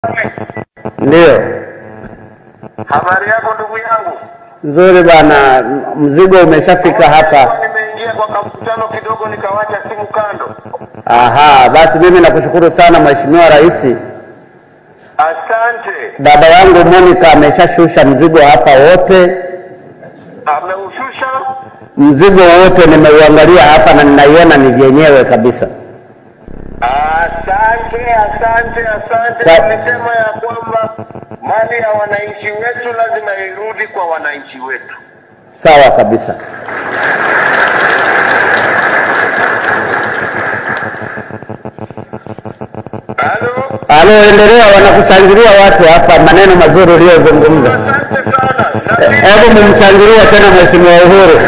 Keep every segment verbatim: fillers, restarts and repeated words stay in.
Ndio. Habari yako ndugu yangu? Nzuri bana, mzigo umeshafika hapa. Nimeingia kwa mkutano kidogo nikawacha simu kando. Aha, basi mimi nakushukuru sana Mheshimiwa Rais. Asante. Baba yangu Monica ameshashusha mzigo hapa wote. Ameushusha? Mzigo wote nimeuangalia hapa na ninaiona ni vyenyewe kabisa. Asante, asante, asante. Tulisema ya kwamba mali ya wananchi wetu lazima irudi kwa wananchi wetu. Sawa kabisa. Halo? Halo, endelea, wanakushangilia watu hapa maneno mazuri uliyozungumza. Asante sana. Hebu mumshangilie tena Mheshimiwa Uhuru.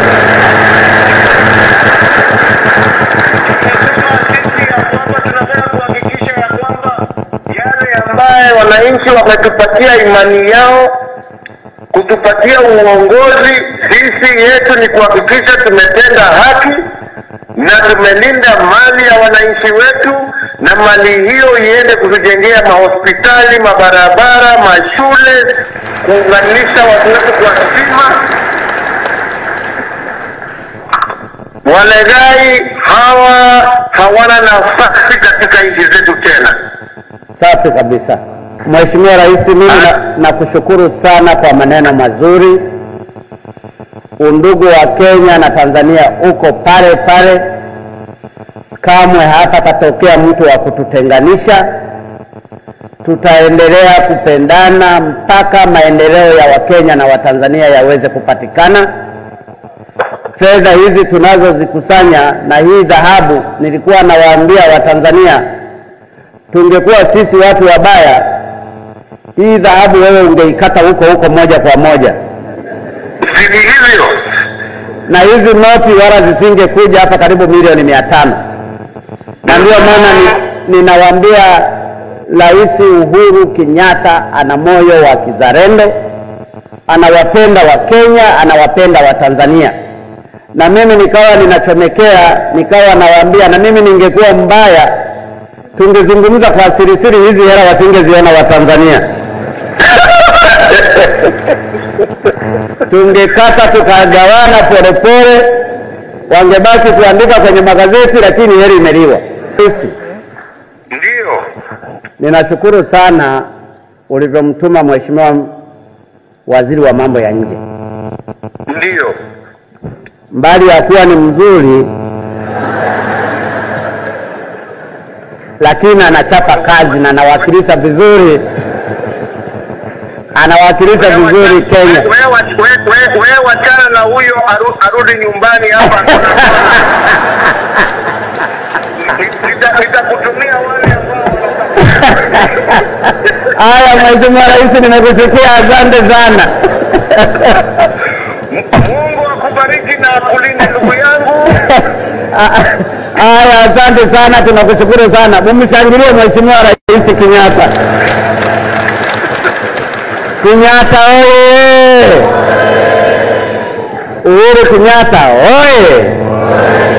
Ambaye wananchi wametupatia imani yao kutupatia uongozi, sisi yetu ni kuhakikisha tumetenda haki na tumelinda mali ya wananchi wetu, na mali hiyo iende kutujengea mahospitali, mabarabara, mashule, kuunganisha watu wetu kwa stima. Walegai hawa hawana nafasi katika nchi zetu tena. Safi kabisa. Mheshimiwa Rais, mimi nakushukuru na sana kwa maneno mazuri. Undugu wa Kenya na Tanzania uko pale pale. Kamwe hapa tatokea mtu wa kututenganisha. Tutaendelea kupendana mpaka maendeleo ya Wakenya na Watanzania yaweze kupatikana. Fedha hizi tunazozikusanya na hii dhahabu, nilikuwa nawaambia Watanzania, tungekuwa sisi watu wabaya, hii dhahabu wewe ungeikata huko huko moja kwa moja. Sisi hivyo. Na hizi noti wala zisingekuja hapa karibu milioni mia tano. Na ndio maana ni, ninawaambia Rais Uhuru Kenyatta ana moyo wa kizalendo, anawapenda wa Kenya, anawapenda wa Tanzania. Na mimi nikawa ninachomekea, nikawa nawaambia na mimi ningekuwa mbaya, tungezungumza kwa siri siri, hizi hela wasingeziona wa Tanzania. Tungekata tukagawana pole pole, wangebaki kuandika kwenye magazeti, lakini heri imeliwa. Ndio. Ninashukuru sana ulivyomtuma Mheshimiwa Waziri wa Mambo ya Nje. Ndio. Mbali ya kuwa ni mzuri, lakini anachapa kazi na anawakilisha vizuri, anawakilisha vizuri Kenya. Wewe wachana na huyo, arudi nyumbani hapa. Nitakutumia wale ambao. Haya Mheshimiwa Rais, nimekusikia, asante sana. Mungu akubariki na akulinde ndugu yangu. Haya, asante sana, tunakushukuru sana. Mumshangilie Mheshimiwa Rais Kenyatta. Kenyatta oye! Uhuru Kenyatta oye!